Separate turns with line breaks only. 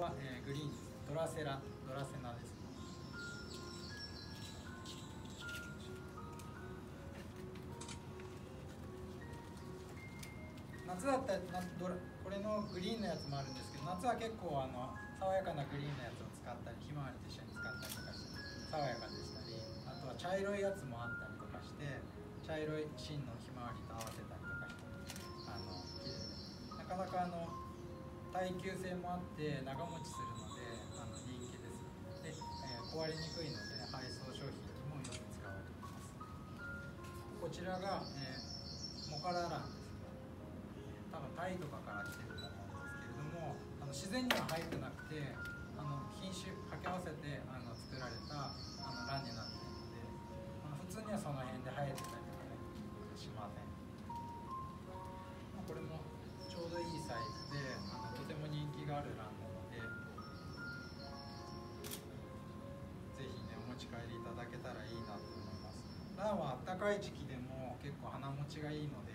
は、グリーンです。ドラセナです。夏だったらこれのグリーンのやつもあるんですけど、夏は結構爽やかなグリーンのやつを使ったり、ひまわりと一緒に使ったりとかして爽やかでしたり、あとは茶色いやつもあったりとかして、茶色い芯のひまわりと合わせたりとかして綺麗で、なかなか耐久性もあって長持ちするので人気です。で、壊れにくいので配送商品にもよく使われています。こちらが、モカラランです。多分タイとかから来てると思うんですけれども、自然には生えてなくて品種掛け合わせて作られたランになっているので、普通にはその辺で生えてたりとかねしません。これもちょうどいいサイズでとても人気があるランなので、ぜひねお持ち帰りいただけたらいいなと思います。ランはあったかい時期でも結構花持ちがいいので